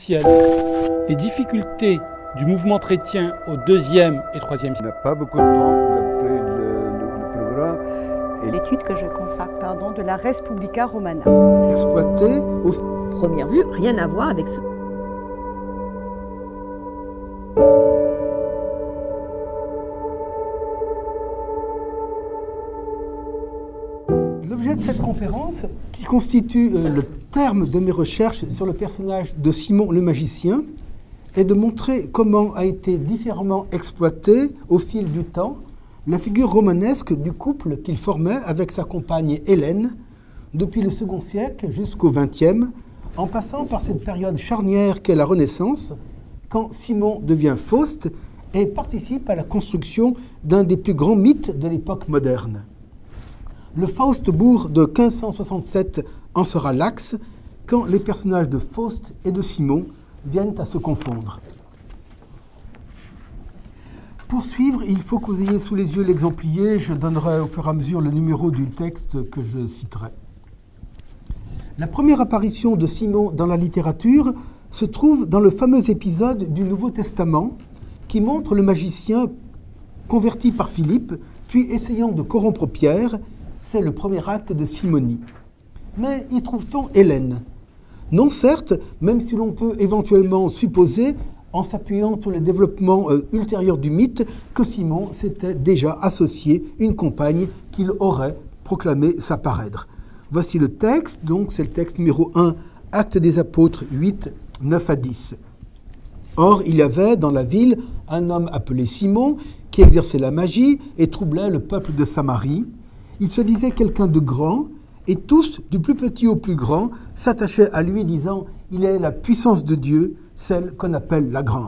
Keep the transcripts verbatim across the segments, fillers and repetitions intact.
officielle. Les difficultés du mouvement chrétien au deuzième et troisième siècle. On n'a pas beaucoup de temps, d'après le, le, le programme. L'étude que je consacre, pardon, de la Res Publica Romana. Exploité au... Première vue, rien à voir avec ce... L'objet de cette conférence, qui constitue euh, le terme de mes recherches sur le personnage de Simon le magicien, est de montrer comment a été différemment exploitée au fil du temps la figure romanesque du couple qu'il formait avec sa compagne Hélène depuis le second siècle jusqu'au vingtième, en passant par cette période charnière qu'est la Renaissance, quand Simon devient Faust et participe à la construction d'un des plus grands mythes de l'époque moderne. Le Faust-bourg de quinze cent soixante-sept en sera l'axe quand les personnages de Faust et de Simon viennent à se confondre. Pour suivre, il faut que vous ayez sous les yeux l'exemplier. Je donnerai au fur et à mesure le numéro du texte que je citerai. La première apparition de Simon dans la littérature se trouve dans le fameux épisode du Nouveau Testament qui montre le magicien converti par Philippe, puis essayant de corrompre Pierre. C'est le premier acte de Simonie. Mais y trouve-t-on Hélène? Non, certes, même si l'on peut éventuellement supposer, en s'appuyant sur le développement euh, ultérieur du mythe, que Simon s'était déjà associé une compagne qu'il aurait proclamé sa parèdre. Voici le texte, donc c'est le texte numéro un, Actes des Apôtres huit, neuf à dix. Or, il y avait dans la ville un homme appelé Simon qui exerçait la magie et troublait le peuple de Samarie. Il se disait quelqu'un de grand, et tous, du plus petit au plus grand, s'attachaient à lui, disant « Il est la puissance de Dieu, celle qu'on appelle la grande ».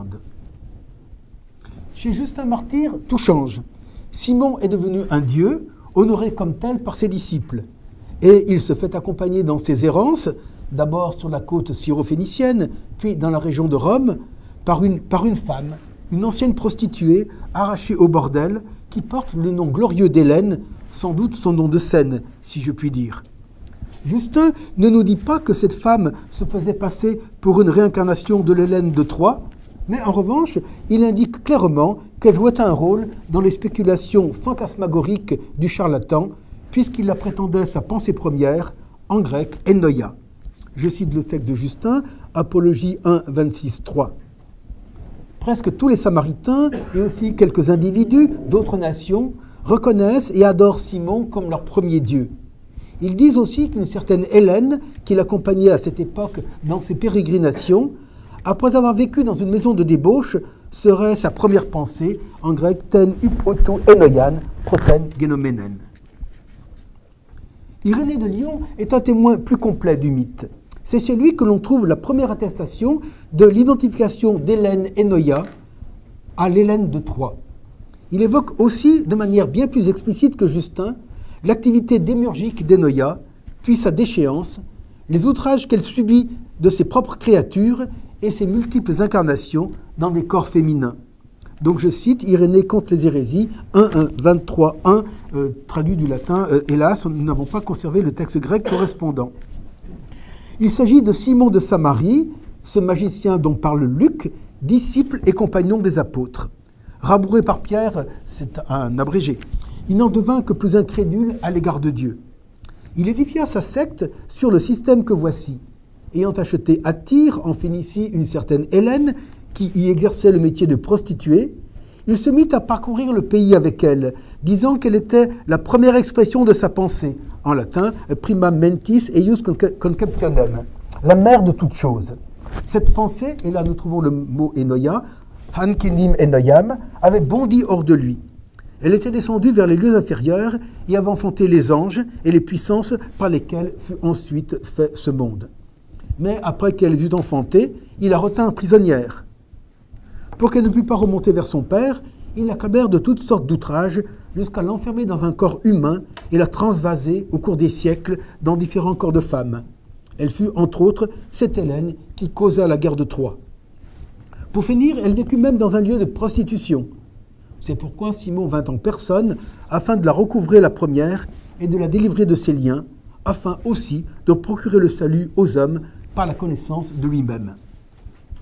Chez Justin Martyr, tout change. Simon est devenu un dieu, honoré comme tel par ses disciples. Et il se fait accompagner dans ses errances, d'abord sur la côte syro-phénicienne, puis dans la région de Rome, par une, par une femme, une ancienne prostituée, arrachée au bordel, qui porte le nom glorieux d'Hélène, sans doute son nom de scène, si je puis dire. Justin ne nous dit pas que cette femme se faisait passer pour une réincarnation de l'Hélène de Troie, mais en revanche, il indique clairement qu'elle jouait un rôle dans les spéculations fantasmagoriques du charlatan, puisqu'il la prétendait sa pensée première, en grec, ennoia. Je cite le texte de Justin, Apologie un, vingt-six, trois. Presque tous les Samaritains, et aussi quelques individus d'autres nations, reconnaissent et adorent Simon comme leur premier dieu. Ils disent aussi qu'une certaine Hélène, qui l'accompagnait à cette époque dans ses pérégrinations, après avoir vécu dans une maison de débauche, serait sa première pensée, en grec ten upoto enoian, proten genomenen. Irénée de Lyon est un témoin plus complet du mythe. C'est chez lui que l'on trouve la première attestation de l'identification d'Hélène Enoia à l'Hélène de Troie. Il évoque aussi, de manière bien plus explicite que Justin, l'activité démiurgique d'Enoia, puis sa déchéance, les outrages qu'elle subit de ses propres créatures et ses multiples incarnations dans des corps féminins. Donc je cite Irénée contre les hérésies, un, un, vingt-trois, un, euh, traduit du latin. Euh, hélas, nous n'avons pas conservé le texte grec correspondant. Il s'agit de Simon de Samarie, ce magicien dont parle Luc, disciple et compagnon des apôtres. Rabouré par Pierre, c'est un abrégé. Il n'en devint que plus incrédule à l'égard de Dieu. Il édifia sa secte sur le système que voici. Ayant acheté à Tyr, en Phénicie, une certaine Hélène, qui y exerçait le métier de prostituée, il se mit à parcourir le pays avec elle, disant qu'elle était la première expression de sa pensée, en latin, prima mentis eius conceptionem, la mère de toutes choses. Cette pensée, et là nous trouvons le mot enoia, hankinim enoiam, avait bondi hors de lui. Elle était descendue vers les lieux inférieurs et avait enfanté les anges et les puissances par lesquelles fut ensuite fait ce monde. Mais après qu'elle eut enfanté, il la retint prisonnière. Pour qu'elle ne pût pas remonter vers son père, il l'accablèrent de toutes sortes d'outrages jusqu'à l'enfermer dans un corps humain et la transvaser au cours des siècles dans différents corps de femmes. Elle fut, entre autres, cette Hélène qui causa la guerre de Troie. Pour finir, elle vécut même dans un lieu de prostitution. C'est pourquoi Simon vint en personne afin de la recouvrer la première et de la délivrer de ses liens, afin aussi de procurer le salut aux hommes par la connaissance de lui-même.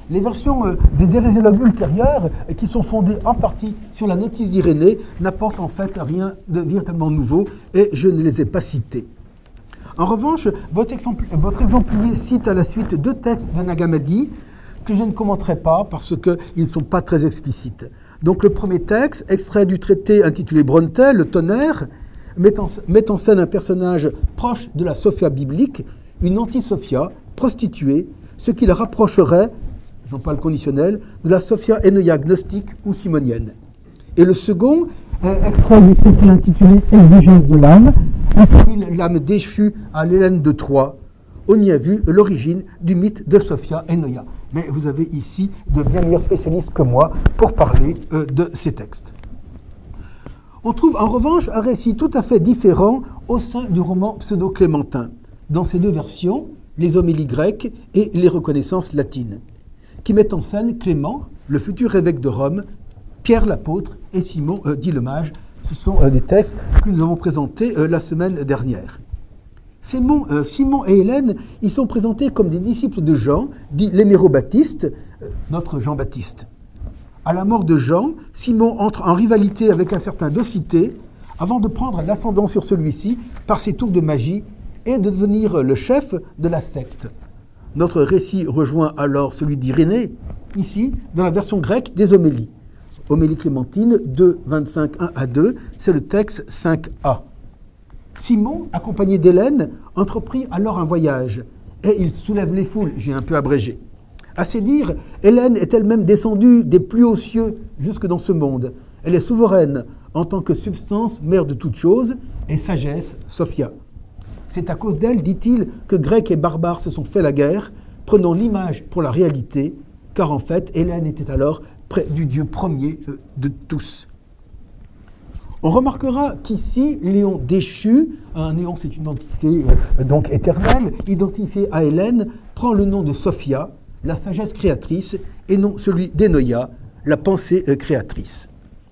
Les versions euh, des hérésiologues ultérieurs, euh, qui sont fondées en partie sur la notice d'Irénée, n'apportent en fait rien de véritablement nouveau et je ne les ai pas citées. En revanche, votre, exempl votre exemplier cite à la suite deux textes de Nag Hammadi que je ne commenterai pas parce qu'ils ne sont pas très explicites. Donc le premier texte, extrait du traité intitulé Brontë, le tonnerre, met en, met en scène un personnage proche de la Sophia biblique, une anti-Sophia, prostituée, ce qui la rapprocherait, non pas le conditionnel, de la Sophia Enoia gnostique ou simonienne. Et le second, extrait du traité intitulé Exigence de l'âme, introduit l'âme déchue à l'Hélène de Troie. On y a vu l'origine du mythe de Sophia Enoia. Mais vous avez ici de bien meilleurs spécialistes que moi pour parler euh, de ces textes. On trouve en revanche un récit tout à fait différent au sein du roman pseudo-clémentin, dans ces deux versions, les homélies grecques et les reconnaissances latines, qui mettent en scène Clément, le futur évêque de Rome, Pierre l'apôtre et Simon euh, dit le mage. Ce sont euh, des textes que nous avons présentés euh, la semaine dernière. Simon, euh, Simon et Hélène y sont présentés comme des disciples de Jean, dit l'héméro-baptiste, euh, notre Jean-Baptiste. À la mort de Jean, Simon entre en rivalité avec un certain Dosithée avant de prendre l'ascendant sur celui-ci par ses tours de magie et de devenir le chef de la secte. Notre récit rejoint alors celui d'Irénée, ici dans la version grecque des homélies. Homélie clémentine deux, vingt-cinq, un à deux, c'est le texte cinq a. Simon, accompagné d'Hélène, entreprit alors un voyage, et il soulève les foules, j'ai un peu abrégé. À c'est dire, Hélène est elle-même descendue des plus hauts cieux jusque dans ce monde. Elle est souveraine en tant que substance, mère de toutes choses, et sagesse, Sophia. C'est à cause d'elle, dit-il, que Grecs et barbares se sont fait la guerre, prenant l'image pour la réalité, car en fait, Hélène était alors près du Dieu premier de tous. On remarquera qu'ici, Léon déchu, un Léon c'est une entité euh, donc éternelle, identifiée à Hélène, prend le nom de Sophia, la sagesse créatrice, et non celui d'Enoia, la pensée euh, créatrice.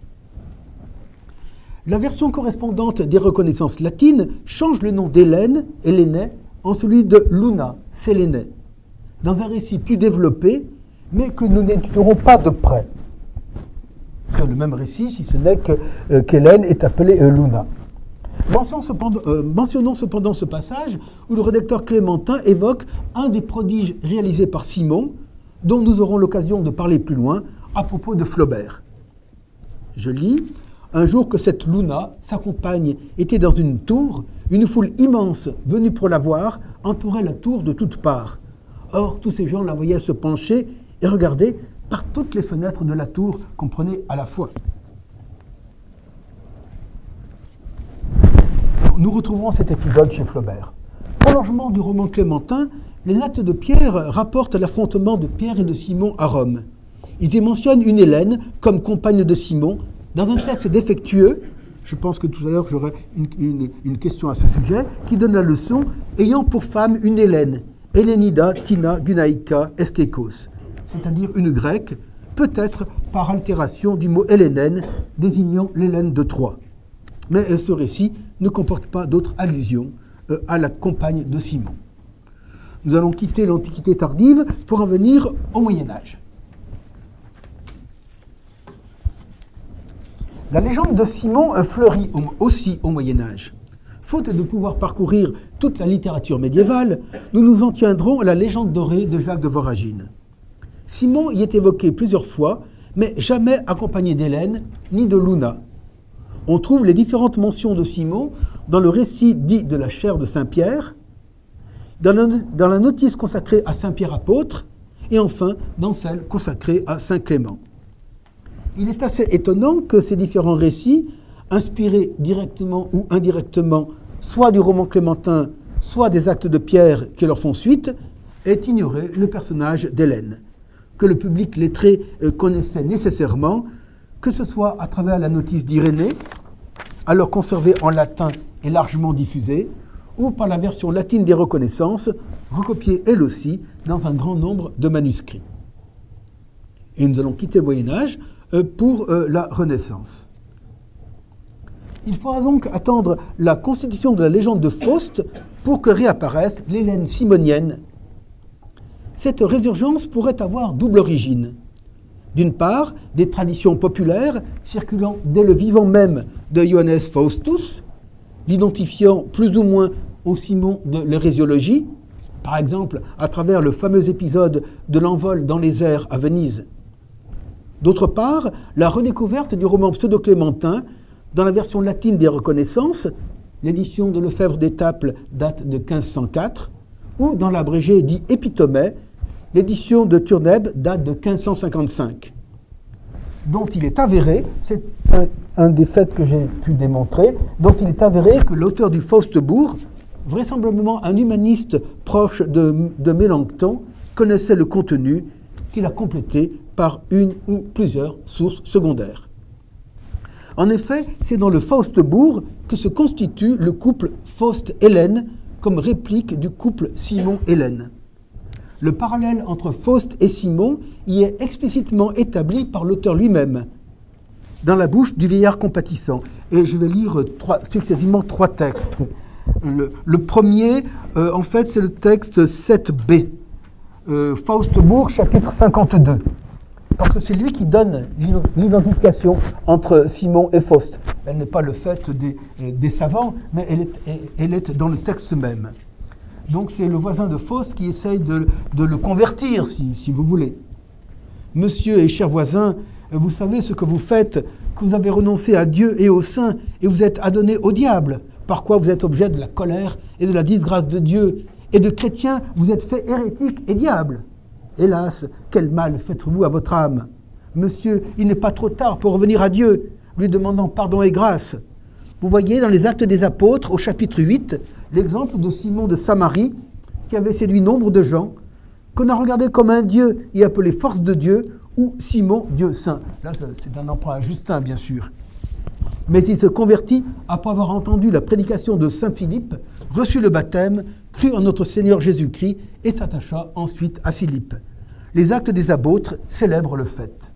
La version correspondante des reconnaissances latines change le nom d'Hélène, Hélénée, en celui de Luna, Sélénée, dans un récit plus développé, mais que nous n'étudierons pas de près. C'est le même récit, si ce n'est que, euh, qu'Hélène est appelée euh, Luna. Mentionnons cependant, euh, mentionnons cependant ce passage où le rédacteur Clémentin évoque un des prodiges réalisés par Simon, dont nous aurons l'occasion de parler plus loin à propos de Flaubert. Je lis « Un jour que cette Luna, sa compagne, était dans une tour, une foule immense venue pour la voir entourait la tour de toutes parts. Or, tous ces gens la voyaient se pencher et regarder par toutes les fenêtres de la tour qu'on prenait à la fois. » Nous retrouvons cet épisode chez Flaubert. Prolongement du roman Clémentin, les actes de Pierre rapportent l'affrontement de Pierre et de Simon à Rome. Ils y mentionnent une Hélène comme compagne de Simon, dans un texte défectueux, je pense que tout à l'heure j'aurai une, une, une question à ce sujet, qui donne la leçon, ayant pour femme une Hélène, Hélénida, Tina, Gunaïka, Eskekos, c'est-à-dire une grecque, peut-être par altération du mot Hélénène, désignant l'Hélène de Troie. Mais ce récit ne comporte pas d'autres allusions euh, à la compagne de Simon. Nous allons quitter l'Antiquité tardive pour en venir au Moyen-Âge. La légende de Simon fleurit aussi au Moyen-Âge. Faute de pouvoir parcourir toute la littérature médiévale, nous nous en tiendrons à la légende dorée de Jacques de Voragine. Simon y est évoqué plusieurs fois, mais jamais accompagné d'Hélène ni de Luna. On trouve les différentes mentions de Simon dans le récit dit de la chaire de Saint-Pierre, dans la, dans la notice consacrée à Saint-Pierre apôtre, et enfin dans celle consacrée à Saint-Clément. Il est assez étonnant que ces différents récits, inspirés directement ou indirectement, soit du roman clémentin, soit des actes de Pierre qui leur font suite, aient ignoré le personnage d'Hélène, que le public lettré connaissait nécessairement, que ce soit à travers la notice d'Irénée, alors conservée en latin et largement diffusée, ou par la version latine des reconnaissances, recopiée elle aussi dans un grand nombre de manuscrits. Et nous allons quitter le Moyen-Âge pour la Renaissance. Il faudra donc attendre la constitution de la légende de Faust pour que réapparaisse l'Hélène simonienne, cette résurgence pourrait avoir double origine. D'une part, des traditions populaires circulant dès le vivant même de Johannes Faustus, l'identifiant plus ou moins au Simon de l'hérésiologie, par exemple à travers le fameux épisode de l'envol dans les airs à Venise. D'autre part, la redécouverte du roman pseudo-clémentin dans la version latine des Reconnaissances, l'édition de Lefebvre d'Étaples date de quinze cent quatre, ou dans l'abrégé dit Épitomée, l'édition de Turneb date de quinze cent cinquante-cinq, dont il est avéré, c'est un, un des faits que j'ai pu démontrer, dont il est avéré que l'auteur du Faustebourg, vraisemblablement un humaniste proche de, de Mélenchon, connaissait le contenu qu'il a complété par une ou plusieurs sources secondaires. En effet, c'est dans le Faustebourg que se constitue le couple Faust-Hélène comme réplique du couple Simon-Hélène. Le parallèle entre Faust et Simon y est explicitement établi par l'auteur lui-même, dans la bouche du vieillard compatissant. Et je vais lire trois, successivement trois textes. Le, le premier, euh, en fait, c'est le texte sept b, euh, Faustebourg, chapitre cinquante-deux. Parce que c'est lui qui donne l'identification entre Simon et Faust. Elle n'est pas le fait des, des savants, mais elle est, elle est dans le texte même. Donc c'est le voisin de Faust qui essaye de, de le convertir, si, si vous voulez. Monsieur et cher voisin, vous savez ce que vous faites, que vous avez renoncé à Dieu et au saint, et vous êtes adonné au diable, par quoi vous êtes objet de la colère et de la disgrâce de Dieu, et de chrétiens, vous êtes fait hérétique et diable. Hélas, quel mal faites-vous à votre âme? Monsieur, il n'est pas trop tard pour revenir à Dieu, lui demandant pardon et grâce. Vous voyez dans les Actes des Apôtres, au chapitre huit, l'exemple de Simon de Samarie, qui avait séduit nombre de gens, qu'on a regardé comme un dieu et appelé force de Dieu, ou Simon, Dieu saint. Là, c'est un emprunt à Justin, bien sûr. Mais il se convertit après avoir entendu la prédication de saint Philippe, reçut le baptême, crut en notre Seigneur Jésus-Christ et s'attacha ensuite à Philippe. Les Actes des Apôtres célèbrent le fait.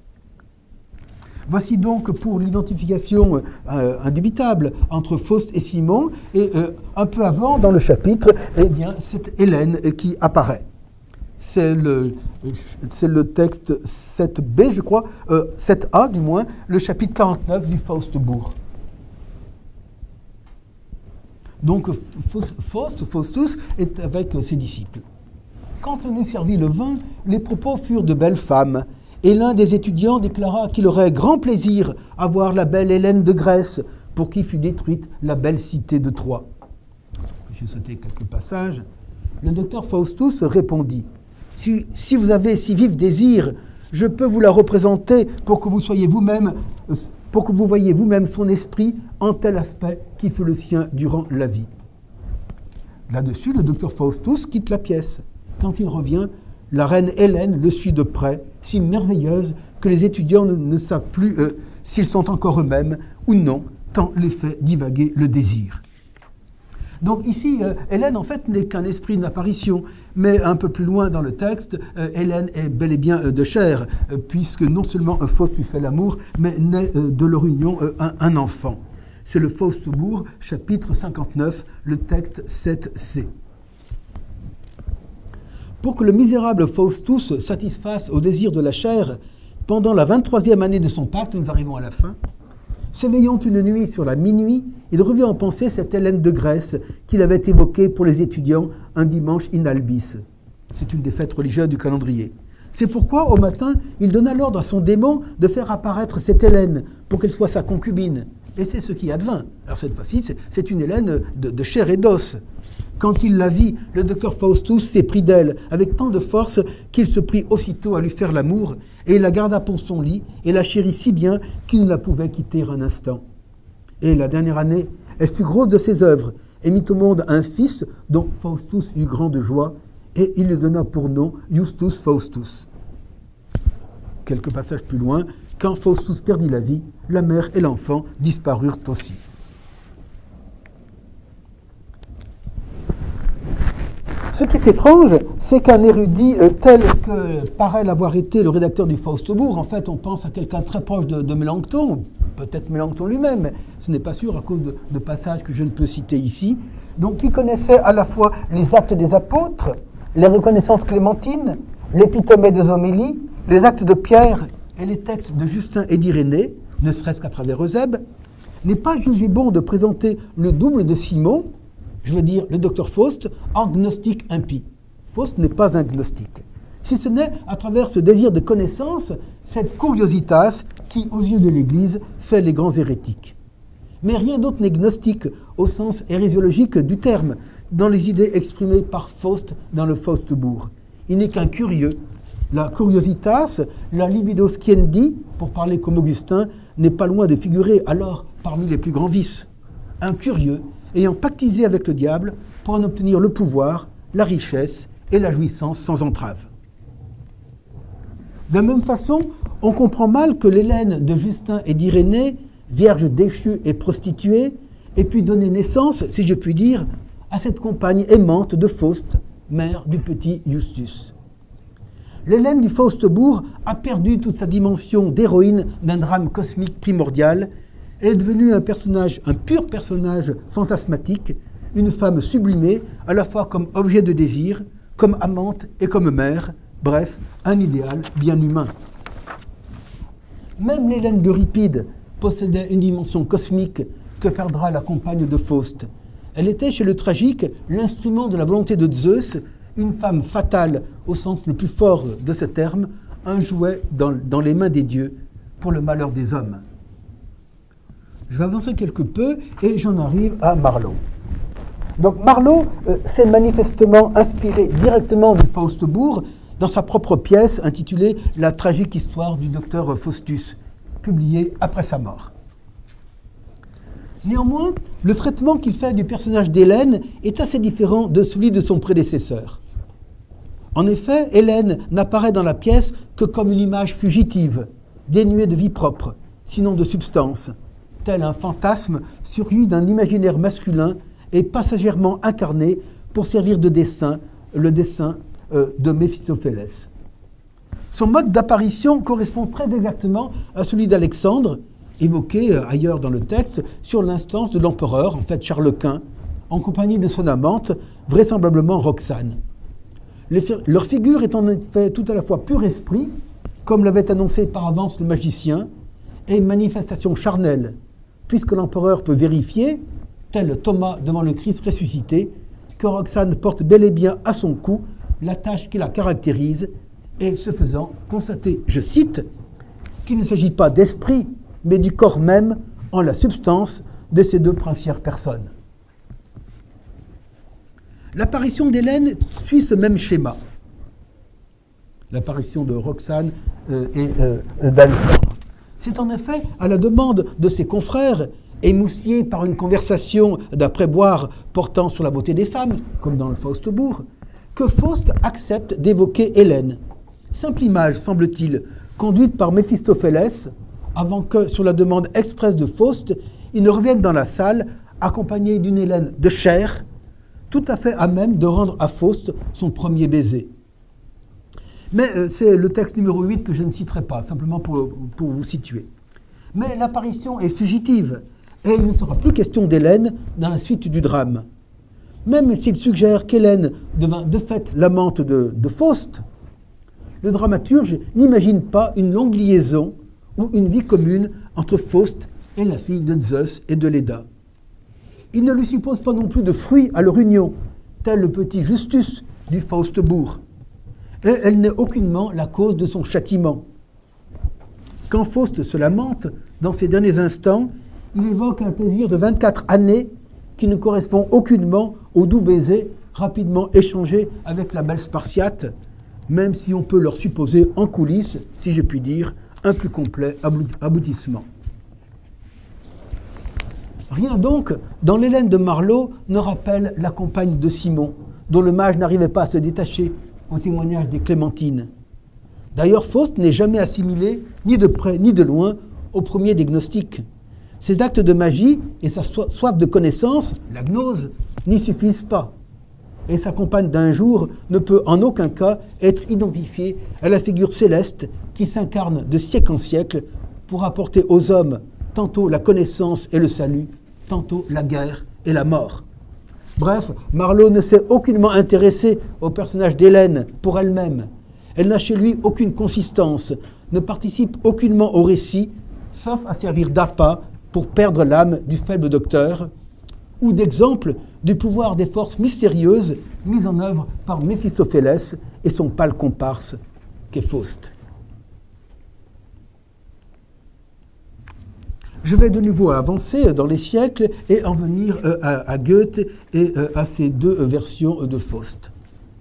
Voici donc pour l'identification euh, indubitable entre Faust et Simon, et euh, un peu avant dans le chapitre, eh bien, c'est Hélène qui apparaît. C'est le, c'est le texte sept b, je crois, euh, sept a du moins, le chapitre quarante-neuf du Faustebourg. Donc Faust, Faustus est avec ses disciples. Quand on eut servi le vin, les propos furent de belles femmes, et l'un des étudiants déclara qu'il aurait grand plaisir à voir la belle Hélène de Grèce, pour qui fut détruite la belle cité de Troie. Je vais sauter quelques passages. Le docteur Faustus répondit, si, si vous avez si vif désir, je peux vous la représenter pour que vous soyez vous-même, pour que vous voyez vous-même son esprit en tel aspect qui fut le sien durant la vie. Là-dessus, le docteur Faustus quitte la pièce. Quand il revient, la reine Hélène le suit de près, si merveilleuse que les étudiants ne, ne savent plus euh, s'ils sont encore eux-mêmes ou non, tant les fait divaguer le désir. Donc ici, euh, Hélène, en fait, n'est qu'un esprit d'apparition, mais un peu plus loin dans le texte, euh, Hélène est bel et bien euh, de chair, euh, puisque non seulement un Faust lui fait l'amour, mais naît euh, de leur union euh, un, un enfant. C'est le Faustebourg, chapitre cinquante-neuf, le texte sept c. Pour que le misérable Faustus satisfasse au désir de la chair, pendant la vingt-troisième année de son pacte, nous arrivons à la fin, s'éveillant une nuit sur la minuit, il revient en pensée cette Hélène de Grèce qu'il avait évoquée pour les étudiants un dimanche in albis. C'est une des fêtes religieuses du calendrier. C'est pourquoi, au matin, il donna l'ordre à son démon de faire apparaître cette Hélène pour qu'elle soit sa concubine. Et c'est ce qui advint. Alors cette fois-ci, c'est une Hélène de, de chair et d'os. Quand il la vit, le docteur Faustus s'éprit d'elle avec tant de force qu'il se prit aussitôt à lui faire l'amour, et il la garda pour son lit et la chérit si bien qu'il ne la pouvait quitter un instant. Et la dernière année, elle fut grosse de ses œuvres et mit au monde un fils dont Faustus eut grande joie, et il lui donna pour nom Justus Faustus. Quelques passages plus loin, quand Faustus perdit la vie, la mère et l'enfant disparurent aussi. Ce qui est étrange, c'est qu'un érudit euh, tel que paraît l'avoir été le rédacteur du Faustebourg, en fait on pense à quelqu'un très proche de, de Mélenchon, peut-être Mélenchon lui-même, mais ce n'est pas sûr à cause de, de passages que je ne peux citer ici, donc qui connaissait à la fois les Actes des Apôtres, les reconnaissances clémentines, l'épitomée des homélies, les actes de Pierre et les textes de Justin et d'Irénée, ne serait-ce qu'à travers Eusèbe, n'est pas jugé bon de présenter le double de Simon, je veux dire le docteur Faust, en gnostique impie. Faust n'est pas un gnostique, si ce n'est à travers ce désir de connaissance, cette curiositas qui, aux yeux de l'Église, fait les grands hérétiques. Mais rien d'autre n'est gnostique au sens hérésiologique du terme, dans les idées exprimées par Faust dans le Faustbourg. Il n'est qu'un curieux. La curiositas, la libido sciendi, pour parler comme Augustin, n'est pas loin de figurer alors parmi les plus grands vices. Un curieux ayant pactisé avec le diable pour en obtenir le pouvoir, la richesse et la jouissance sans entrave. De la même façon, on comprend mal que l'Hélène de Justin et d'Irénée, vierge déchue et prostituée, ait pu donner naissance, si je puis dire, à cette compagne aimante de Faust, mère du petit Justus. L'Hélène du Faustbourg a perdu toute sa dimension d'héroïne d'un drame cosmique primordial. Elle est devenue un personnage, un pur personnage fantasmatique, une femme sublimée, à la fois comme objet de désir, comme amante et comme mère, bref, un idéal bien humain. Même l'Hélène d'Euripide possédait une dimension cosmique que perdra la compagne de Faust. Elle était, chez le tragique, l'instrument de la volonté de Zeus, une femme fatale au sens le plus fort de ce terme, un jouet dans, dans les mains des dieux pour le malheur des hommes. Je vais avancer quelque peu et j'en arrive à Marlowe. Donc Marlowe euh, s'est manifestement inspiré directement du Faustbourg dans sa propre pièce intitulée « La tragique histoire du docteur Faustus », publiée après sa mort. Néanmoins, le traitement qu'il fait du personnage d'Hélène est assez différent de celui de son prédécesseur. En effet, Hélène n'apparaît dans la pièce que comme une image fugitive, dénuée de vie propre, sinon de substance, tel un fantasme surgi d'un imaginaire masculin et passagèrement incarné pour servir de dessin, le dessin euh, de Méphistophélès. Son mode d'apparition correspond très exactement à celui d'Alexandre, évoqué euh, ailleurs dans le texte, sur l'instance de l'empereur, en fait Charles Quint, en compagnie de son amante, vraisemblablement Roxane. Les, leur figure est en effet tout à la fois pur esprit, comme l'avait annoncé par avance le magicien, et manifestation charnelle, puisque l'empereur peut vérifier, tel Thomas devant le Christ ressuscité, que Roxane porte bel et bien à son cou la tache qui la caractérise, et ce faisant, constater, je cite, qu'il ne s'agit pas d'esprit, mais du corps même en la substance de ces deux princières personnes. L'apparition d'Hélène suit ce même schéma. L'apparition de Roxane euh, et euh, d'Alexandre. C'est en effet à la demande de ses confrères, émoustillés par une conversation d'après-boire portant sur la beauté des femmes, comme dans le Faustbourg, que Faust accepte d'évoquer Hélène. Simple image, semble-t-il, conduite par Méphistophélès, avant que, sur la demande expresse de Faust, il ne revienne dans la salle, accompagné d'une Hélène de chair, tout à fait à même de rendre à Faust son premier baiser. Mais euh, c'est le texte numéro huit que je ne citerai pas, simplement pour, pour vous situer. Mais l'apparition est fugitive, et il ne sera plus question d'Hélène dans la suite du drame. Même s'il suggère qu'Hélène devint de fait l'amante de, de Faust, le dramaturge n'imagine pas une longue liaison ou une vie commune entre Faust et la fille de Zeus et de Léda. Il ne lui suppose pas non plus de fruits à leur union, tel le petit Justus du Faustbourg, et elle n'est aucunement la cause de son châtiment. Quand Faust se lamente, dans ses derniers instants, il évoque un plaisir de vingt-quatre années qui ne correspond aucunement au doux baiser rapidement échangé avec la belle Spartiate, même si on peut leur supposer en coulisses, si je puis dire, un plus complet aboutissement. Rien donc, dans l'Hélène de Marlowe, ne rappelle la compagne de Simon, dont le mage n'arrivait pas à se détacher au témoignage des Clémentines. D'ailleurs, Faust n'est jamais assimilé, ni de près ni de loin, au premier des gnostiques. Ses actes de magie et sa soif de connaissance, la gnose, n'y suffisent pas. Et sa compagne d'un jour ne peut en aucun cas être identifiée à la figure céleste qui s'incarne de siècle en siècle pour apporter aux hommes tantôt la connaissance et le salut, tantôt la guerre et la mort. Bref, Marlowe ne s'est aucunement intéressé au personnage d'Hélène pour elle-même. Elle n'a chez lui aucune consistance, ne participe aucunement au récit, sauf à servir d'appât pour perdre l'âme du faible docteur, ou d'exemple du pouvoir des forces mystérieuses mises en œuvre par Méphistophélès et son pâle comparse qu'est Faust. Je vais de nouveau avancer dans les siècles et en venir euh, à, à Goethe et euh, à ces deux euh, versions de Faust.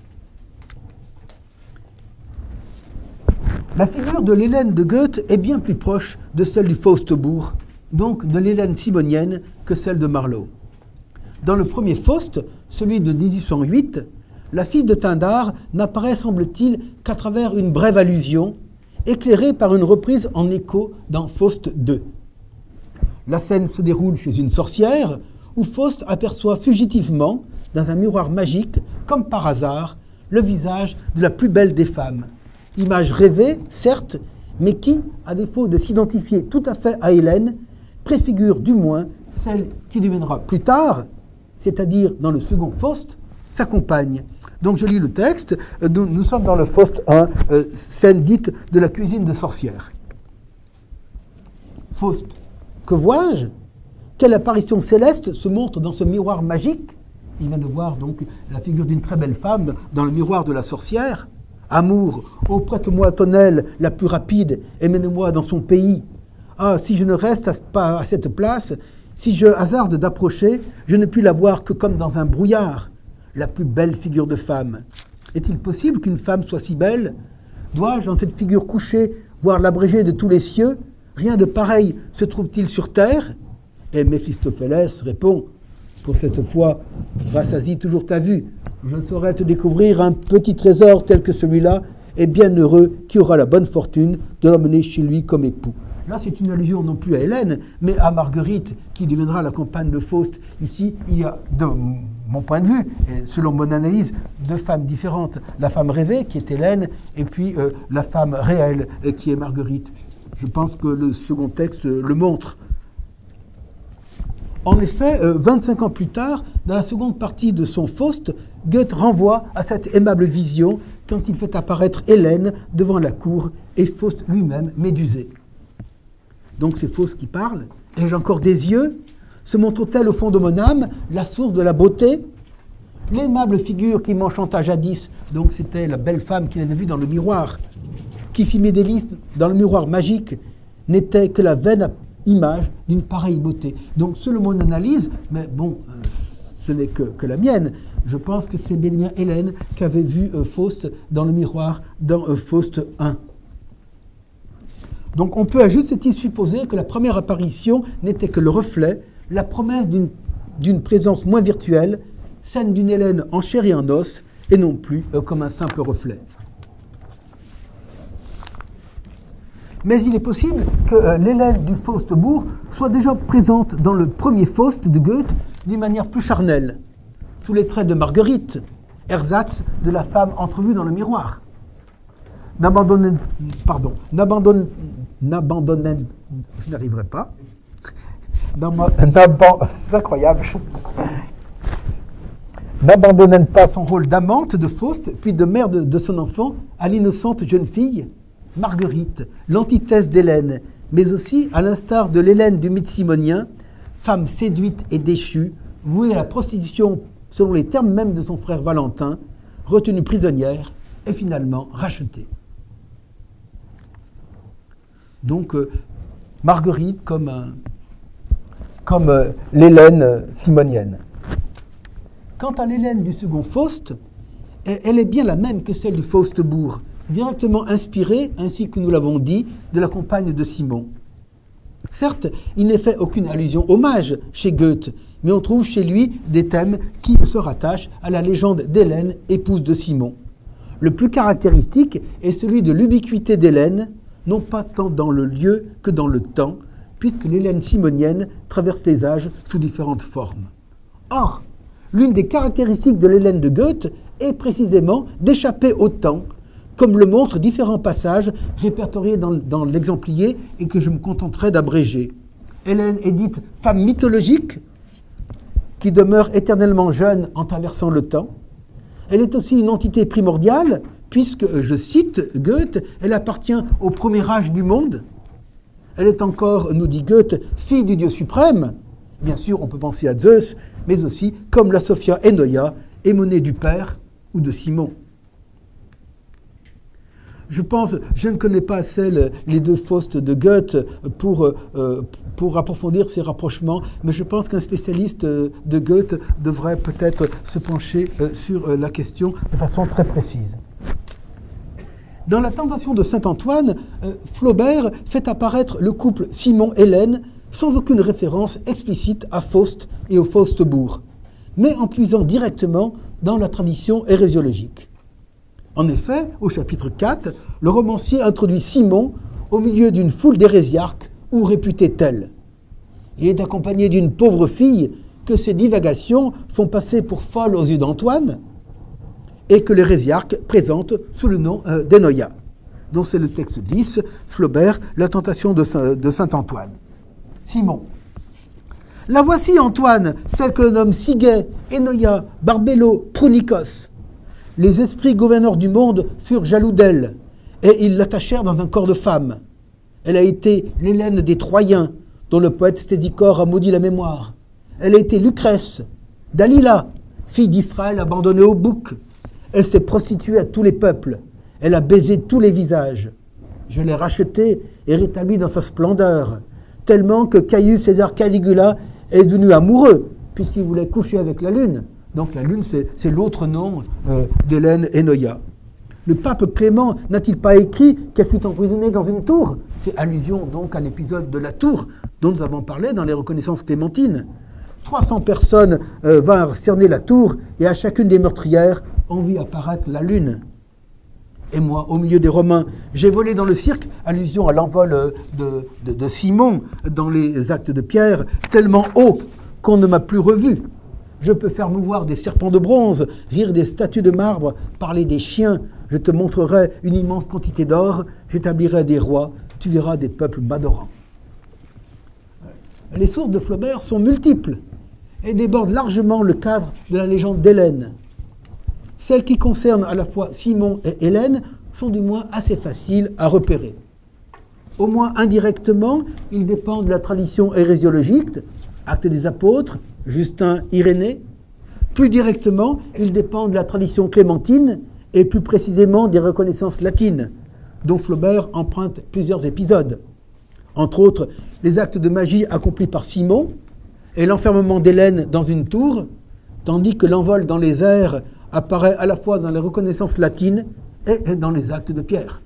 La figure de l'Hélène de Goethe est bien plus proche de celle du Faust-Bourg, donc de l'Hélène simonienne, que celle de Marlowe. Dans le premier Faust, celui de dix-huit cent huit, la fille de Pindare n'apparaît, semble-t-il, qu'à travers une brève allusion, éclairée par une reprise en écho dans Faust deux. La scène se déroule chez une sorcière, où Faust aperçoit fugitivement, dans un miroir magique, comme par hasard, le visage de la plus belle des femmes. Image rêvée, certes, mais qui, à défaut de s'identifier tout à fait à Hélène, préfigure du moins celle qui deviendra plus tard, c'est-à-dire dans le second Faust, sa compagne. Donc je lis le texte, nous, nous sommes dans le Faust un, euh, scène dite de la cuisine de sorcière. Faust. Que vois-je? Quelle apparition céleste se montre dans ce miroir magique? Il vient de voir donc la figure d'une très belle femme dans le miroir de la sorcière. Amour, oh prête-moi ton aile la plus rapide et mène-moi dans son pays. Ah, si je ne reste pas à cette place, si je hasarde d'approcher, je ne puis la voir que comme dans un brouillard. La plus belle figure de femme. Est-il possible qu'une femme soit si belle? Dois-je, en cette figure couchée, voir l'abrégé de tous les cieux? Rien de pareil se trouve-t-il sur terre? Et Méphistophélès répond, pour cette fois, rassasie toujours ta vue. Je saurais te découvrir un petit trésor tel que celui-là, et bien heureux qui aura la bonne fortune de l'emmener chez lui comme époux. Là, c'est une allusion non plus à Hélène, mais à Marguerite, qui deviendra la compagne de Faust. Ici, il y a, de mon point de vue, et selon mon analyse, deux femmes différentes. La femme rêvée, qui est Hélène, et puis euh, la femme réelle, qui est Marguerite. Je pense que le second texte le montre. En effet, euh, vingt-cinq ans plus tard, dans la seconde partie de son Faust, Goethe renvoie à cette aimable vision quand il fait apparaître Hélène devant la cour et Faust lui-même médusé. Donc c'est Faust qui parle. Ai-je encore des yeux? Se montre-t-elle au fond de mon âme la source de la beauté? L'aimable figure qui m'enchanta jadis, donc c'était la belle femme qu'il avait vue dans le miroir, qui fit mes délices dans le miroir magique, n'était que la vaine image d'une pareille beauté. Donc, selon mon analyse, mais bon, euh, ce n'est que, que la mienne, je pense que c'est bel et bien Hélène qui avait vu euh, Faust dans le miroir dans euh, Faust un. Donc, on peut à juste titre supposer que la première apparition n'était que le reflet, la promesse d'une, d'une présence moins virtuelle, celle d'une Hélène en chair et en os, et non plus euh, comme un simple reflet. Mais il est possible que euh, l'Hélène du Faust-Bourg soit déjà présente dans le premier Faust de Goethe d'une manière plus charnelle, sous les traits de Marguerite, ersatz de la femme entrevue dans le miroir. N'abandonnez, pardon, n'abandonne, n'abandonnez, je n'arriverai pas. C'est incroyable. N'abandonnez pas son rôle d'amante de Faust, puis de mère de, de son enfant, à l'innocente jeune fille Marguerite, l'antithèse d'Hélène, mais aussi, à l'instar de l'Hélène du mythe simonien, femme séduite et déchue, vouée à la prostitution selon les termes mêmes de son frère Valentin, retenue prisonnière et finalement rachetée. Donc, euh, Marguerite comme, euh, comme euh, l'Hélène euh, simonienne. Quant à l'Hélène du second Faust, elle est bien la même que celle du Faust-Bourg, directement inspirée, ainsi que nous l'avons dit, de la compagne de Simon. Certes, il n'est fait aucune allusion hommage chez Goethe, mais on trouve chez lui des thèmes qui se rattachent à la légende d'Hélène, épouse de Simon. Le plus caractéristique est celui de l'ubiquité d'Hélène, non pas tant dans le lieu que dans le temps, puisque l'Hélène simonienne traverse les âges sous différentes formes. Or, l'une des caractéristiques de l'Hélène de Goethe est précisément d'échapper au temps, comme le montrent différents passages répertoriés dans, dans l'exemplier et que je me contenterai d'abréger. Hélène est dite femme mythologique, qui demeure éternellement jeune en traversant le temps. Elle est aussi une entité primordiale, puisque, je cite Goethe, elle appartient au premier âge du monde. Elle est encore, nous dit Goethe, fille du Dieu suprême. Bien sûr, on peut penser à Zeus, mais aussi, comme la Sophia Enoia, émonée du Père ou de Simon. Je pense, je ne connais pas assez les deux Faust de Goethe pour, euh, pour approfondir ces rapprochements, mais je pense qu'un spécialiste de Goethe devrait peut-être se pencher euh, sur la question de façon très précise. Dans la Tentation de Saint-Antoine, euh, Flaubert fait apparaître le couple Simon-Hélène sans aucune référence explicite à Faust et au Faustbourg, mais en puisant directement dans la tradition hérésiologique. En effet, au chapitre quatre, le romancier introduit Simon au milieu d'une foule d'hérésiarques ou réputés tels. Il est accompagné d'une pauvre fille que ses divagations font passer pour folle aux yeux d'Antoine et que l'hérésiarque présente sous le nom euh, d'Enoia, dont c'est le texte dix, Flaubert, la tentation de, Saint, de Saint-Antoine. Simon. La voici, Antoine, celle que l'on nomme Siguet, Enoia, Barbello, Prounikos. Les esprits gouverneurs du monde furent jaloux d'elle, et ils l'attachèrent dans un corps de femme. Elle a été l'Hélène des Troyens, dont le poète Stésichore a maudit la mémoire. Elle a été Lucrèce, Dalila, fille d'Israël abandonnée au bouc. Elle s'est prostituée à tous les peuples. Elle a baisé tous les visages. Je l'ai rachetée et rétablie dans sa splendeur, tellement que Caius César Caligula est devenu amoureux, puisqu'il voulait coucher avec la lune. Donc la lune, c'est l'autre nom euh, d'Hélène Enoia. Le pape Clément n'a-t-il pas écrit qu'elle fut emprisonnée dans une tour? C'est allusion donc à l'épisode de la tour dont nous avons parlé dans les reconnaissances clémentines. trois cents personnes euh, vinrent cerner la tour et à chacune des meurtrières, on vit apparaître la lune. Et moi, au milieu des Romains, j'ai volé dans le cirque, allusion à l'envol de, de, de Simon dans les Actes de Pierre, tellement haut qu'on ne m'a plus revu. Je peux faire mouvoir des serpents de bronze, rire des statues de marbre, parler des chiens. Je te montrerai une immense quantité d'or, j'établirai des rois, tu verras des peuples m'adorant. Les sources de Flaubert sont multiples et débordent largement le cadre de la légende d'Hélène. Celles qui concernent à la fois Simon et Hélène sont du moins assez faciles à repérer. Au moins indirectement, ils dépendent de la tradition hérésiologique, Actes des Apôtres, Justin, Irénée. Plus directement, ils dépendent de la tradition clémentine et plus précisément des reconnaissances latines, dont Flaubert emprunte plusieurs épisodes. Entre autres, les actes de magie accomplis par Simon et l'enfermement d'Hélène dans une tour, tandis que l'envol dans les airs apparaît à la fois dans les reconnaissances latines et dans les actes de Pierre.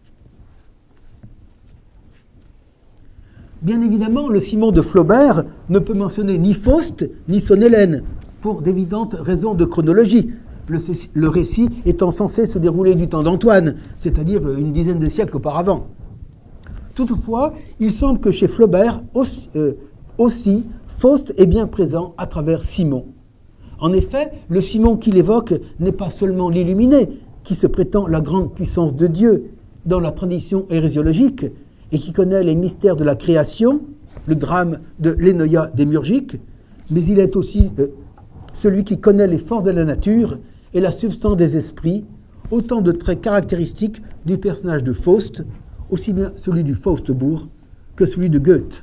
Bien évidemment, le Simon de Flaubert ne peut mentionner ni Faust ni son Hélène, pour d'évidentes raisons de chronologie, le, le récit étant censé se dérouler du temps d'Antoine, c'est-à-dire une dizaine de siècles auparavant. Toutefois, il semble que chez Flaubert aussi, euh, aussi Faust est bien présent à travers Simon. En effet, le Simon qu'il évoque n'est pas seulement l'illuminé, qui se prétend la grande puissance de Dieu dans la tradition hérésiologique, et qui connaît les mystères de la création, le drame de l'Enoia démiurgique, mais il est aussi euh, celui qui connaît les forces de la nature et la substance des esprits, autant de traits caractéristiques du personnage de Faust, aussi bien celui du Faustbourg que celui de Goethe.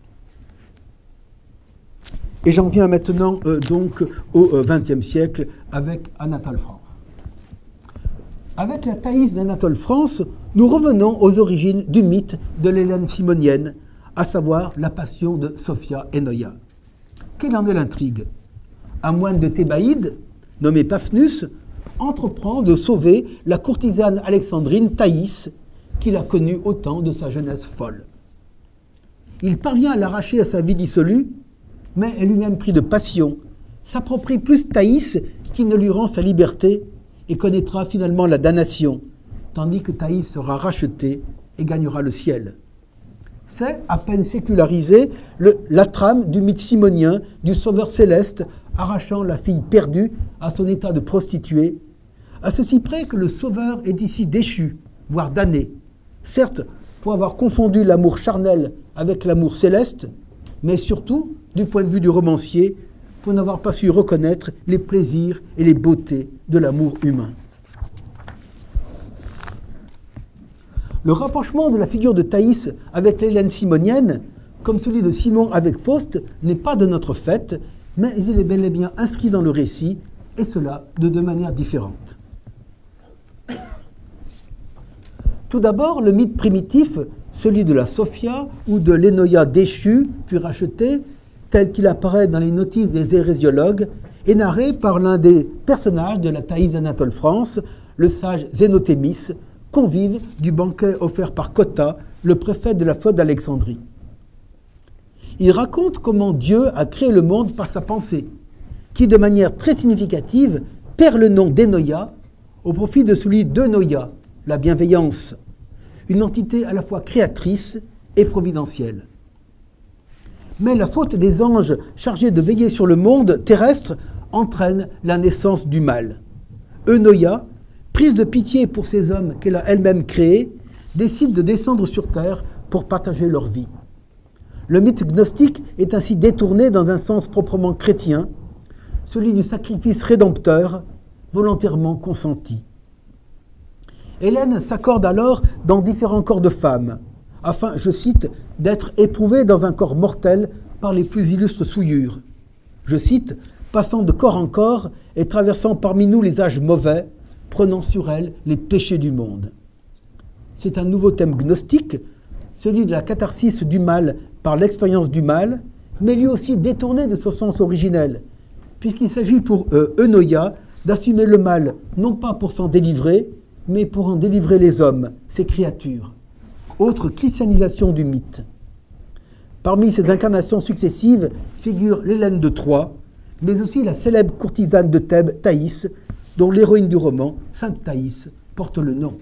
Et j'en viens maintenant euh, donc au vingtième siècle avec Anatole France. Avec la Thaïs d'Anatole France, nous revenons aux origines du mythe de l'Hélène simonienne, à savoir la passion de Sophia Enoia. Quelle en est l'intrigue? Un moine de Thébaïde, nommé Paphnus, entreprend de sauver la courtisane alexandrine Thaïs, qu'il a connue au temps de sa jeunesse folle. Il parvient à l'arracher à sa vie dissolue, mais est lui-même pris de passion, s'approprie plus Thaïs qu'il ne lui rend sa liberté et connaîtra finalement la damnation, tandis que Thaïs sera rachetée et gagnera le ciel. C'est, à peine sécularisé, le, la trame du mythe simonien du sauveur céleste arrachant la fille perdue à son état de prostituée, à ceci près que le sauveur est ici déchu, voire damné, certes pour avoir confondu l'amour charnel avec l'amour céleste, mais surtout, du point de vue du romancier, pour n'avoir pas su reconnaître les plaisirs et les beautés de l'amour humain. Le rapprochement de la figure de Thaïs avec l'Hélène simonienne, comme celui de Simon avec Faust, n'est pas de notre fait, mais il est bel et bien inscrit dans le récit, et cela de deux manières différentes. Tout d'abord, le mythe primitif, celui de la Sophia ou de l'Énoïa déchue puis rachetée, tel qu'il apparaît dans les notices des hérésiologues, est narré par l'un des personnages de la Thaïs d'Anatole France, le sage Zénothémis, convive du banquet offert par Cotta, le préfet de la flotte d'Alexandrie. Il raconte comment Dieu a créé le monde par sa pensée, qui de manière très significative perd le nom d'Énoïa au profit de celui d'Eunoïa, la bienveillance, une entité à la fois créatrice et providentielle. Mais la faute des anges chargés de veiller sur le monde terrestre entraîne la naissance du mal. Eunoïa, prise de pitié pour ces hommes qu'elle a elle-même créés, décide de descendre sur terre pour partager leur vie. Le mythe gnostique est ainsi détourné dans un sens proprement chrétien, celui du sacrifice rédempteur, volontairement consenti. Hélène s'accorde alors dans différents corps de femmes, afin, je cite, d'être éprouvée dans un corps mortel par les plus illustres souillures. Je cite, passant de corps en corps et traversant parmi nous les âges mauvais, prenant sur elle les péchés du monde. C'est un nouveau thème gnostique, celui de la catharsis du mal par l'expérience du mal, mais lui aussi détourné de son sens originel, puisqu'il s'agit pour euh, Eunoïa d'assumer le mal, non pas pour s'en délivrer, mais pour en délivrer les hommes, ses créatures. Autre christianisation du mythe. Parmi ces incarnations successives figure l'Hélène de Troie, mais aussi la célèbre courtisane de Thèbes, Thaïs, dont l'héroïne du roman, Sainte Thaïs, porte le nom.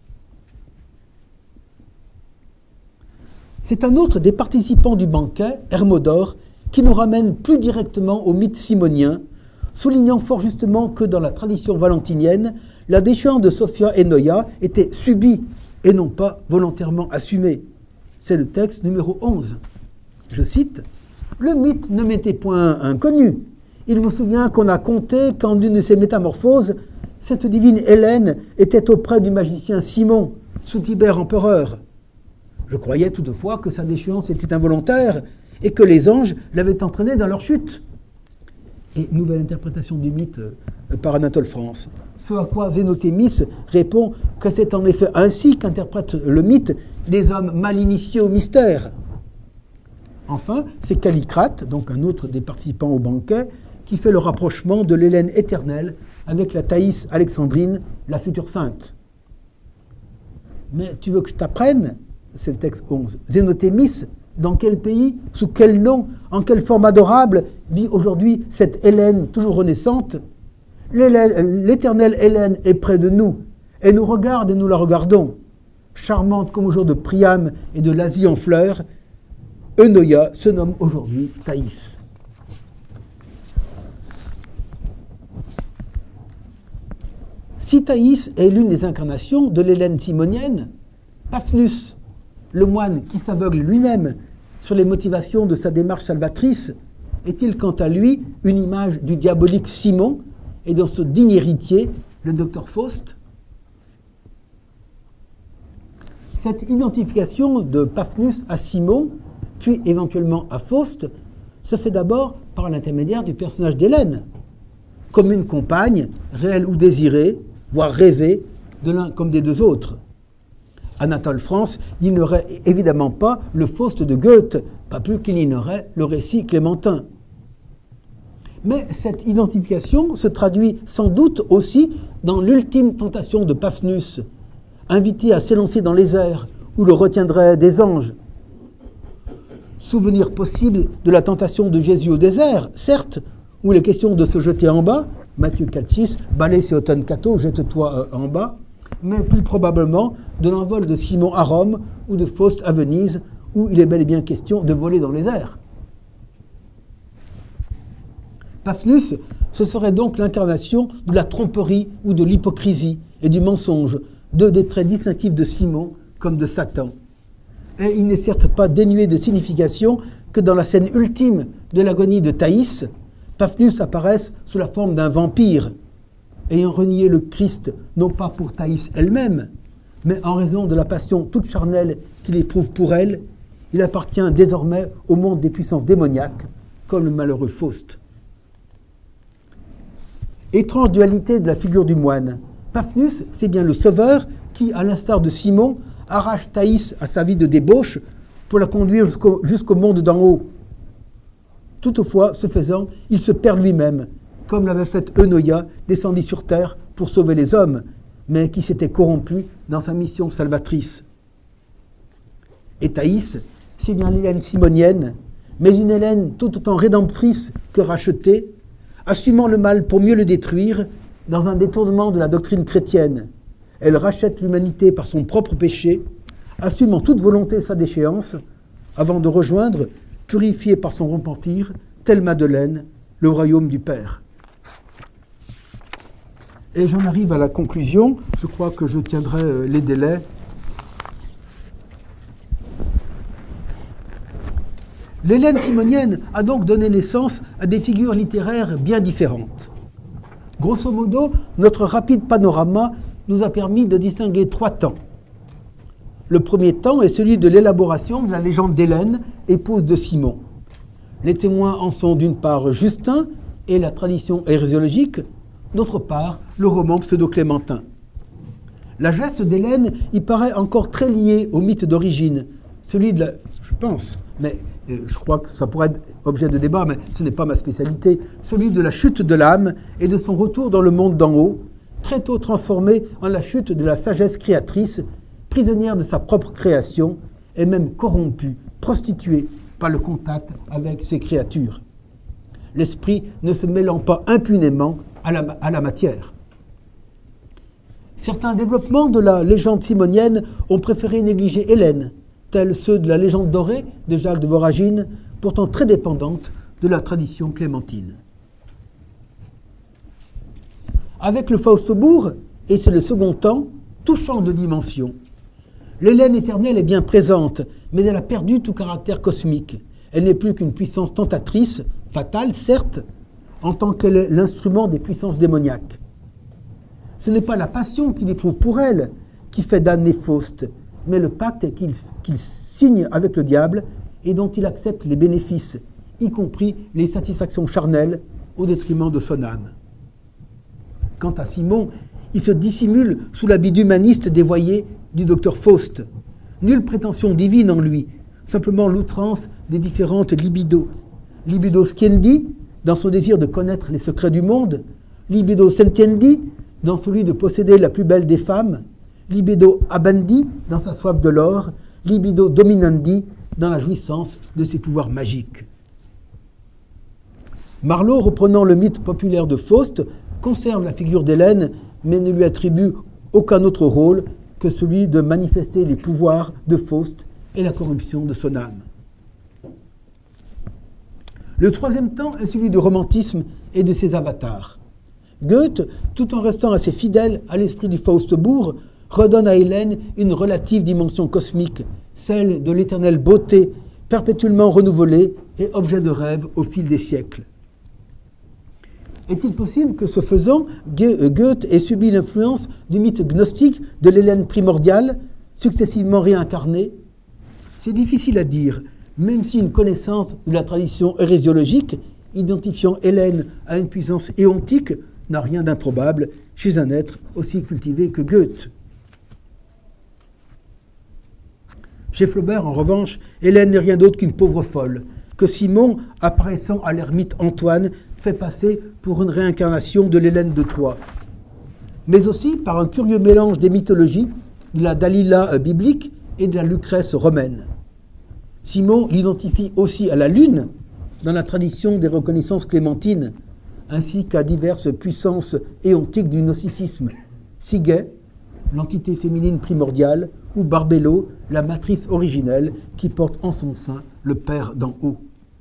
C'est un autre des participants du banquet, Hermodore, qui nous ramène plus directement au mythe simonien, soulignant fort justement que dans la tradition valentinienne, la déchéance de Sophia et Noia était subie et non pas volontairement assumée. C'est le texte numéro onze. Je cite, « Le mythe ne m'était point inconnu. Il me souvient qu'on a conté qu'en une de ses métamorphoses, cette divine Hélène était auprès du magicien Simon, sous Tibère empereur. Je croyais toutefois que sa déchéance était involontaire et que les anges l'avaient entraînée dans leur chute. » Et nouvelle interprétation du mythe euh, par Anatole France. Ce à quoi Zénothémis répond que c'est en effet ainsi qu'interprètent le mythe les hommes mal initiés au mystère. Enfin, c'est Callicrate, donc un autre des participants au banquet, qui fait le rapprochement de l'Hélène éternelle avec la Thaïs alexandrine, la future sainte. Mais tu veux que je t'apprenne, c'est le texte onze, Zénothémis, dans quel pays, sous quel nom, en quelle forme adorable vit aujourd'hui cette Hélène toujours renaissante? L'éternelle Hélène est près de nous. Elle nous regarde et nous la regardons. Charmante comme au jour de Priam et de l'Asie en fleurs, Eunoïa se nomme aujourd'hui Thaïs. Si Thaïs est l'une des incarnations de l'Hélène simonienne, Paphnus, le moine qui s'aveugle lui-même sur les motivations de sa démarche salvatrice, est-il quant à lui une image du diabolique Simon et de son digne héritier, le docteur Faust? Cette identification de Paphnus à Simon, puis éventuellement à Faust, se fait d'abord par l'intermédiaire du personnage d'Hélène, comme une compagne, réelle ou désirée, voire rêvée, de l'un comme des deux autres. Anatole France n'ignorait évidemment pas le Faust de Goethe, pas plus qu'il ignorait le récit clémentin. Mais cette identification se traduit sans doute aussi dans l'ultime tentation de Paphnus, invité à s'élancer dans les airs, où le retiendraient des anges. Souvenir possible de la tentation de Jésus au désert, certes, où il est question de se jeter en bas, Matthieu quatre six, balai c'est automne cato, jette-toi en bas, mais plus probablement de l'envol de Simon à Rome ou de Faust à Venise, où il est bel et bien question de voler dans les airs. Paphnus, ce serait donc l'incarnation de la tromperie ou de l'hypocrisie et du mensonge, deux des traits distinctifs de Simon comme de Satan. Et il n'est certes pas dénué de signification que dans la scène ultime de l'agonie de Thaïs, Paphnus apparaisse sous la forme d'un vampire, ayant renié le Christ, non pas pour Thaïs elle-même, mais en raison de la passion toute charnelle qu'il éprouve pour elle. Il appartient désormais au monde des puissances démoniaques, comme le malheureux Faust. Étrange dualité de la figure du moine. Paphnus, c'est bien le sauveur qui, à l'instar de Simon, arrache Thaïs à sa vie de débauche pour la conduire jusqu'au, jusqu'au monde d'en haut. Toutefois, ce faisant, il se perd lui-même, comme l'avait fait Eunoïa, descendit sur terre pour sauver les hommes, mais qui s'était corrompu dans sa mission salvatrice. Et Thaïs, c'est bien l'Hélène simonienne, mais une Hélène tout autant rédemptrice que rachetée, assumant le mal pour mieux le détruire, dans un détournement de la doctrine chrétienne. Elle rachète l'humanité par son propre péché, assume en toute volonté sa déchéance, avant de rejoindre, purifiée par son repentir, telle Madeleine, le royaume du Père. Et j'en arrive à la conclusion, je crois que je tiendrai les délais. L'Hélène simonienne a donc donné naissance à des figures littéraires bien différentes. Grosso modo, notre rapide panorama nous a permis de distinguer trois temps. Le premier temps est celui de l'élaboration de la légende d'Hélène, épouse de Simon. Les témoins en sont d'une part Justin et la tradition hérésiologique, d'autre part le roman pseudo-clémentin. La geste d'Hélène y paraît encore très liée au mythe d'origine, celui de la... je pense, mais je crois que ça pourrait être objet de débat, mais ce n'est pas ma spécialité, celui de la chute de l'âme et de son retour dans le monde d'en haut, très tôt transformé en la chute de la sagesse créatrice, prisonnière de sa propre création, et même corrompue, prostituée par le contact avec ses créatures. L'esprit ne se mêlant pas impunément à la, à la matière. Certains développements de la légende simonienne ont préféré négliger Hélène, tels ceux de la légende dorée de Jacques de Voragine, pourtant très dépendante de la tradition clémentine. Avec le Faustebourg, et c'est le second temps, touchant de dimension. L'Hélène éternelle est bien présente, mais elle a perdu tout caractère cosmique. Elle n'est plus qu'une puissance tentatrice, fatale certes, en tant qu'elle est l'instrument des puissances démoniaques. Ce n'est pas la passion qu'il éprouve pour elle qui fait damner Faust, mais le pacte qu'il qu'il signe avec le diable et dont il accepte les bénéfices, y compris les satisfactions charnelles, au détriment de son âme. Quant à Simon, il se dissimule sous l'habit d'humaniste dévoyé du docteur Faust. Nulle prétention divine en lui, simplement l'outrance des différentes libidos. Libido sciendi, dans son désir de connaître les secrets du monde, libido sentiendi, dans celui de posséder la plus belle des femmes, libido abandi, dans sa soif de l'or, libido dominandi, dans la jouissance de ses pouvoirs magiques. Marlowe, reprenant le mythe populaire de Faust, conserve la figure d'Hélène, mais ne lui attribue aucun autre rôle que celui de manifester les pouvoirs de Faust et la corruption de son âme. Le troisième temps est celui du romantisme et de ses avatars. Goethe, tout en restant assez fidèle à l'esprit du Faustebourg, redonne à Hélène une relative dimension cosmique, celle de l'éternelle beauté, perpétuellement renouvelée et objet de rêve au fil des siècles. Est-il possible que, ce faisant, Goethe ait subi l'influence du mythe gnostique de l'Hélène primordiale, successivement réincarnée? C'est difficile à dire, même si une connaissance de la tradition hérésiologique, identifiant Hélène à une puissance éontique, n'a rien d'improbable chez un être aussi cultivé que Goethe. Chez Flaubert, en revanche, Hélène n'est rien d'autre qu'une pauvre folle, que Simon, apparaissant à l'ermite Antoine, fait passer pour une réincarnation de l'Hélène de Troie. Mais aussi par un curieux mélange des mythologies, de la Dalila biblique et de la Lucrèce romaine. Simon l'identifie aussi à la lune, dans la tradition des reconnaissances clémentines, ainsi qu'à diverses puissances éontiques du gnosticisme, Siget, l'entité féminine primordiale, ou Barbello, la matrice originelle qui porte en son sein le Père d'en haut.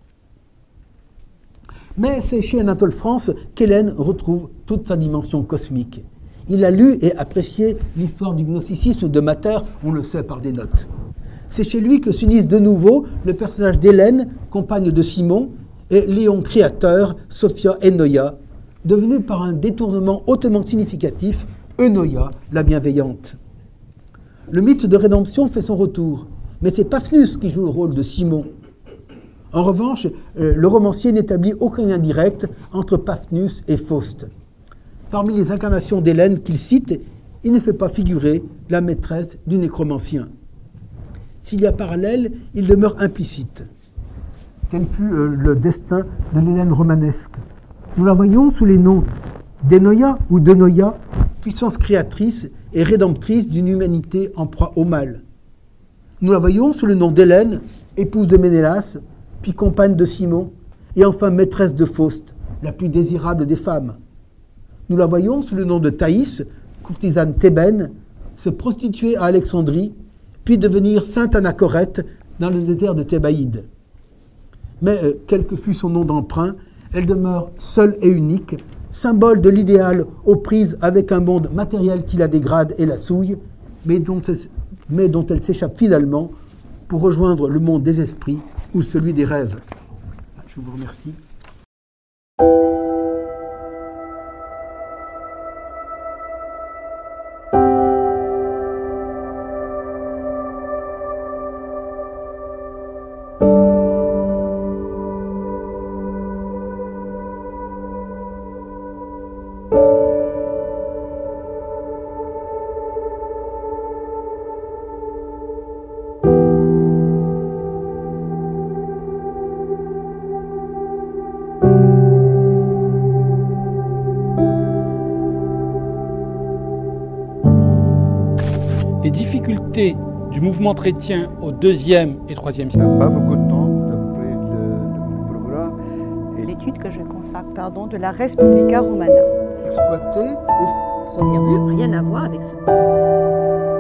Mais c'est chez Anatole France qu'Hélène retrouve toute sa dimension cosmique. Il a lu et apprécié l'histoire du gnosticisme de Mater, on le sait par des notes. C'est chez lui que s'unissent de nouveau le personnage d'Hélène, compagne de Simon, et Léon Créateur, Sophia Enoia, devenue par un détournement hautement significatif Eunoia, la bienveillante. Le mythe de rédemption fait son retour, mais c'est Paphnus qui joue le rôle de Simon. En revanche, le romancier n'établit aucun lien direct entre Paphnus et Faust. Parmi les incarnations d'Hélène qu'il cite, il ne fait pas figurer la maîtresse du nécromancien. S'il y a parallèle, il demeure implicite. Quel fut le destin de l'Hélène romanesque? Nous la voyons sous les noms d'Enoia ou d'Eunoia, puissance créatrice et rédemptrice d'une humanité en proie au mal. Nous la voyons sous le nom d'Hélène, épouse de Ménélas, puis compagne de Simon, et enfin maîtresse de Faust, la plus désirable des femmes. Nous la voyons sous le nom de Thaïs, courtisane thébaine, se prostituer à Alexandrie, puis devenir sainte Anachorète dans le désert de Thébaïde. Mais, euh, quel que fût son nom d'emprunt, elle demeure seule et unique, symbole de l'idéal aux prises avec un monde matériel qui la dégrade et la souille, mais dont elle, mais dont elle s'échappe finalement pour rejoindre le monde des esprits ou celui des rêves. Je vous remercie. Les difficultés du mouvement chrétien au deuxième et troisième siècle. On n'a pas beaucoup de temps d'après le, le programme. Et L'étude que je consacre, pardon, de la Res Publica Romana. Exploité au Première vue, rien à voir avec ce...